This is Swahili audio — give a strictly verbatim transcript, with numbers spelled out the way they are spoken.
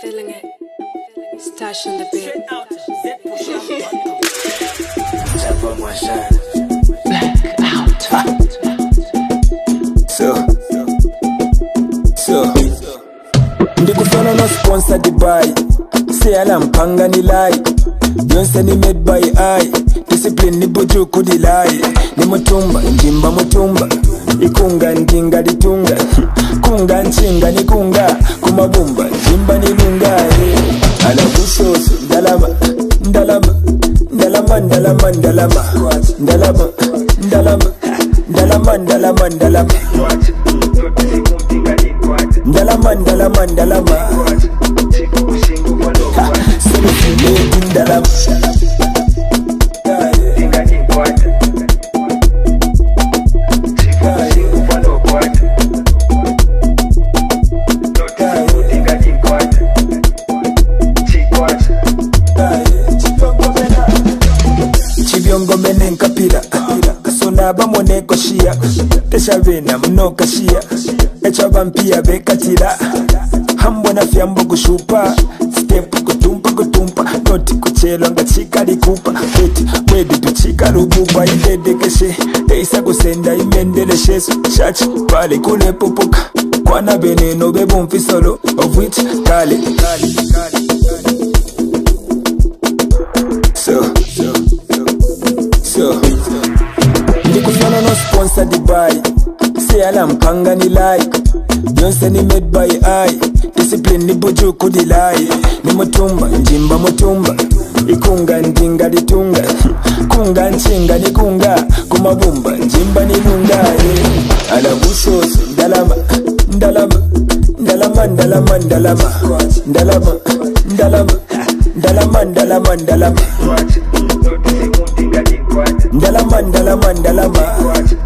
feeling it. Stash in the bed. Black out. So, so, ndikufana no sponsor Dubai. Say alam panga ni lie. Don't send me made by eye. Discipline ni buju kudi lie. Ni mutumba, njimba mutumba. Ikunga ndinga ditunga. Kunga nchinga ni kunga. Kumabumba, njimba ni lunga. Ala busoso, ndalama, ndalama. Ndalama, ndalama, ndalama. Ndalama, ndalama. Ndalama, ndalama, ndalama. Ndalama, ndalama, ndalama. Ndalama. Chibiongo menen kapira kasona bamone koshia teshavena mno kashia echa vampia bekatira hambo na fyambo kushupa step kutumpa kutumpa noti kuchelo ngachika likupa beti wedi tuchika lububa idedekeshe teisa kusenda imendeleshe shachi pale kule pupuka kwana beneno bebumfi solo of which kale kale kale so so so ndikufana no sponsor Dubai. Say alam panga ni like. Don't send me made by eye. Discipline ni buju kudi lie. Ni mutumba, njimba mutumba. Ikunga ndinga ditunga. Kunga nchinga ni kunga. Kumabumba, njimba ni lunga. Ala busoso, ndalama, ndalama. Ndalama, ndalama, ndalama. Ndalama, ndalama. Ndalama, ndalama, ndalama. Ndalama, ndalama, ndalama.